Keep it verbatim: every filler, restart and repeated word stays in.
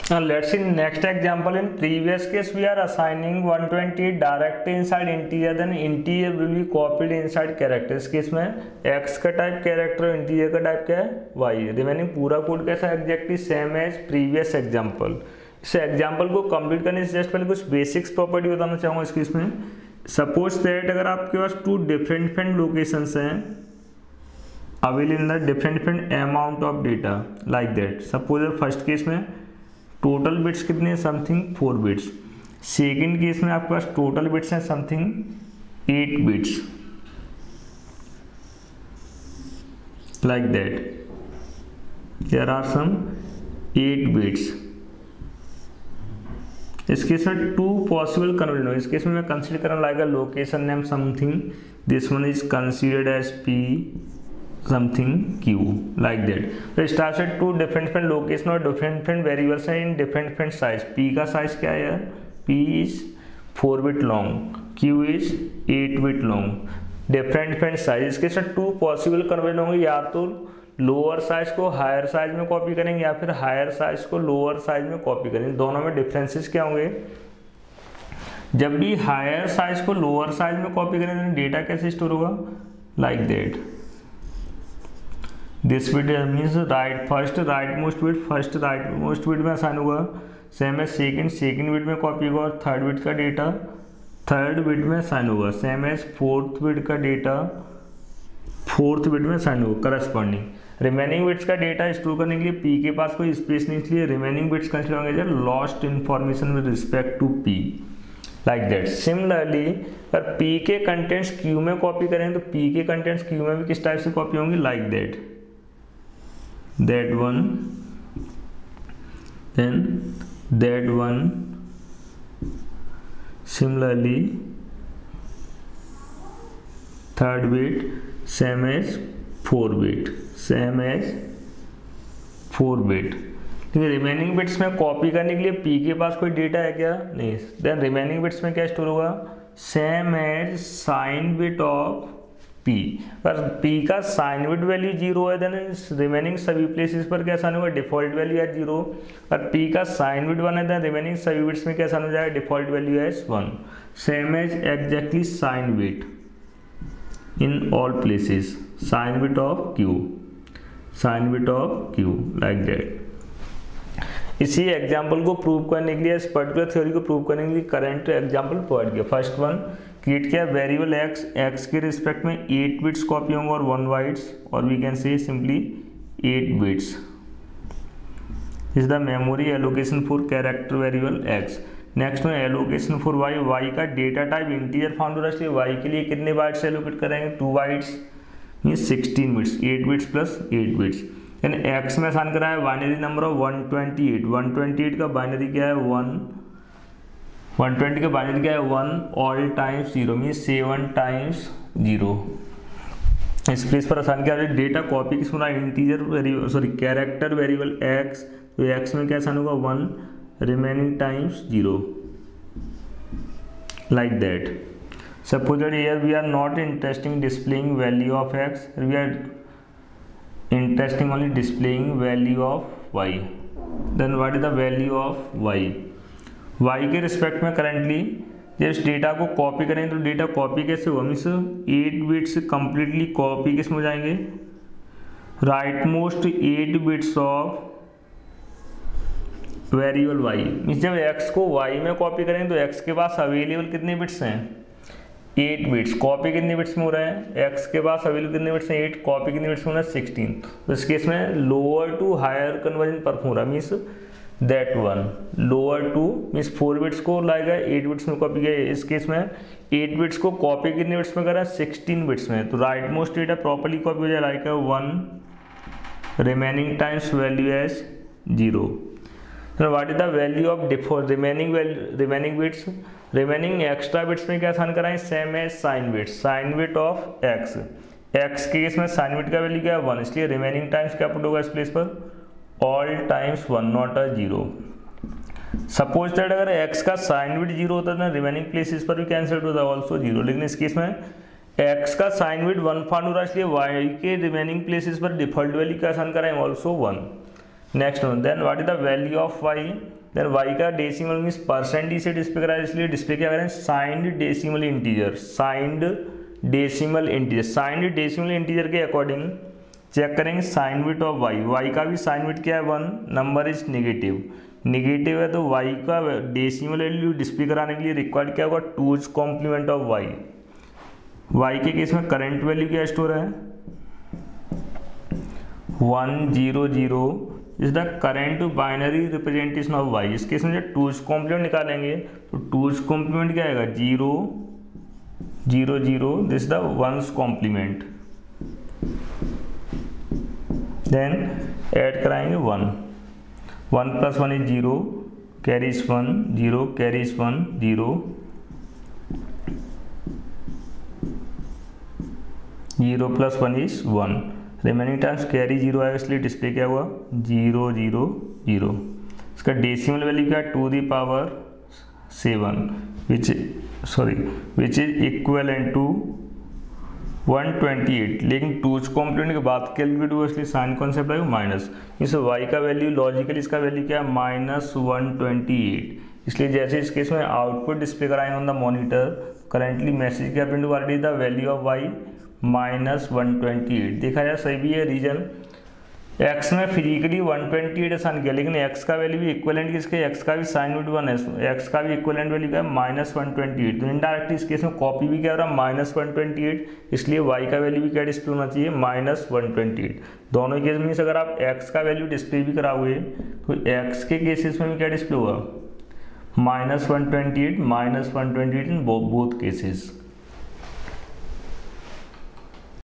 Now let's see next example. In previous case we are assigning one twenty directly inside integer, then integer will be copied inside character. इस case में x का type character, integer का type क्या है y. Remaining पूरा code कैसा exactly same as previous example. इस example को कंप्लीट करने से जस्ट पहले कुछ बेसिक्स प्रॉपर्टी बताना चाहूँगा इस केस में. सपोज दैट अगर आपके पास टू डिफरेंट डिफरेंट लोकेशंस हैं available in the different different amount of data like that. Suppose first case में टोटल बिट्स कितने हैं, something four bits. Second case में आपके पास टोटल बिट्स हैं something eight bits like that. There are some eight bits. इस case में two possible conversion हो. इस केस में मैं कंसीडर करना like location name something, this one is considered as P something q like that. So it starts at two different different location और different different variables हैं in different different size. p का size क्या है यार, p is four bit long, q is eight bit long. different different size. इसके साथ two possible conversion होंगे, या तो लोअर साइज को हायर साइज में कॉपी करेंगे या फिर हायर साइज को लोअर साइज में कॉपी करेंगे. दोनों में डिफरेंसेस क्या होंगे, जब भी हायर साइज को लोअर साइज में कॉपी करेंगे तो डेटा कैसे स्टोर होगा like that. This bit means right first right most bit first right most bit में असाइन होगा. सेम है सेकेंड सेकेंड बिट में कॉपी होगा और थर्ड बिट का डेटा थर्ड बिट में असाइन होगा. सेम है फोर्थ बिट का डेटा फोर्थ बिट में असाइन होगा करस्पॉन्डिंग. रिमेनिंग बिट्स का डेटा स्टोर करने के लिए पी के पास कोई स्पेस नहीं, इसलिए रिमेनिंग बिट्स कंसिडर होंगे lost information with respect to P like that. Similarly अगर पी के कंटेंट्स क्यू में कॉपी करें तो पी के कंटेंट्स क्यू में भी किस टाइप से कॉपी होंगे like that. that one then that one. Similarly third bit same as four bit same as four bit. ठीक है, रिमेनिंग बिट्स में कॉपी करने के लिए पी के पास कोई डेटा है क्या, नहीं. देन रिमेनिंग बिट्स में क्या स्टोर होगा, same as sign bit of P. पर P का साइन बिट वैल्यू जीरो है, देन रिमेनिंग सभी प्लेसेस पर क्या साइन होगा, डिफॉल्ट वैल्यू है जीरो. और P का साइन बिट वन है, देन रिमेनिंग सभी बिट्स में क्या साइन हो जाएगा, डिफॉल्ट वैल्यू है one. Same as exactly sign bit in all places, sign bit of Q sign bit of Q like that. इसी एग्जाम्पल को प्रूव करने के लिए, इस पर्टिकुलर थ्योरी को प्रूव करने के लिए करंट एग्जाम्पल प्रोवाइड किया. फर्स्ट वन क्रिएट किया वेरिएबल x, x के रिस्पेक्ट में एट बिट्स कॉपी होंगे और वन बाइट्स, और we can say simply eight bits is the memory allocation for character variable x. Next में एलोकेशन फॉर y, y का data type integer found हो रहा है, इसलिए y के लिए कितने बाइट्स एलोकेट करेंगे, two bytes means sixteen bits, eight bits plus eight bits. यानी x में असाइन करा है binary number of one twenty eight. One twenty eight का बाइनरी क्या है वन, वन ट्वेंटी का बाइनरी क्या है one, all times zero means seven times zero. इस प्लेस पर आसान क्या है, डेटा कॉपी किस में integer variable sorry character variable x, तो x में क्या आसान होगा one, remaining times zero like that. Suppose that here we are not interesting displaying value of x, we are interesting only displaying value of y. Then what is the value of y, y के respect में currently जब इस data को copy करेंगे तो data copy कैसे होगा, means eight bits completely copy किस में हो जाएंगे, rightmost eight bits of variable y. Means जब x को y में कॉपी करेंगे तो x के पास अवेलेबल कितने बिट्स हैं, एट बिट्स. कॉपी कितने बिट्स में हो रहा है, x के पास अवेलेबल कितने बिट्स हैं, एट. कॉपी कितने बिट्स में हो रहा है, सिक्सटीन. तो इस केस में lower to higher conversion perform हो रहा है, means that one. Lower to means four bits को लाएगा एट बिट्स में कॉपी किया. इस केस में एट बिट्स को कॉपी कितने बिट्स में करा है, सिक्सटीन बिट्स में. तो rightmost data properly copy हो जाए like one, remaining times value as zero. What is the value of default remaining remaining bits, remaining extra bits में क्या साइन कराएं, same as sign bit, sign bit of x. x के case में sign bit का value क्या है one, इसलिए remaining times क्या पुट होगा इस प्लेस पर, all times one not a zero. Suppose that अगर x का साइन बिट जीरो होता है तो रिमेनिंग प्लेसेस पर भी कैंसिल होता है ऑल्सो जीरो. लेकिन इस केस में x का साइन बिट वन फाउंड हो रहा है, इसलिए y के रिमेनिंग प्लेसेस पर डिफॉल्ट वैल्यू क्या साइन कराएंगे also one. Next one, then what is the value of y, then y का डेसिमल मीन्स परसेंटेज से डिस्प्ले करा है, इसलिए डिस्प्ले क्या करें, signed decimal integer, signed decimal integer, signed decimal integer के अकॉर्डिंग चेक करेंगे sign bit of y, y का भी साइन बिट क्या है one, number is negative, negative है तो वाई का डेसिमल वैल्यू डिस्प्ले कराने के लिए रिक्वायर्ड क्या होगा, two's complement of y. Y के केस में करंट वैल्यू क्या स्टोर है, one zero zero is the current binary representation of y. इस केस में जब टूज कॉम्प्लीमेंट निकालेंगे तो टूज कॉम्प्लीमेंट क्या आएगा, zero zero zero, this the ones complement, then add कराएंगे one, one plus one is zero, carries one, zero carries one, zero zero plus one is one, remaining terms carry zero आएगा, इसलिए display क्या हुआ, zero zero zero. इसका decimal value क्या है, two the power seven, which sorry which is equal to one twenty eight, लेकिन two's complement के बाद कैलकुलेट हुआ इसलिए साइन कॉन्सेप्ट आएगा माइनस, इस वाई का वैल्यू लॉजिकली इसका वैल्यू क्या है, माइनस वन ट्वेंटी एट, इसलिए जैसे इस केस में आउटपुट डिस्प्ले कराएंगे on the monitor, currently message क्या प्रिंट हुआ, the value of y minus one twenty eight. देखा जाए सही भी है रीजन, एक्स में physically one twenty eight assign किया, लेकिन एक्स का वैल्यू भी इक्वलेंट किसके, एक्स का भी साइन बिट वन है, एक्स का भी इक्वलेंट वैल्यू क्या है, माइनस वन ट्वेंटी एट, तो इनडायरेक्टली इस केस में कॉपी भी क्या हो रहा है, माइनस वन ट्वेंटी एट, इसलिए वाई का वैल्यू भी क्या डिस्प्ले होना चाहिए, माइनस वन ट्वेंटी एट। दोनों केस में अगर आप एक्स का वैल्यू डिस्प्ले भी कराओगे तो एक्स के केसेस में भी क्या डिस्प्ले हुआ, minus one twenty eight, minus one twenty eight in both cases.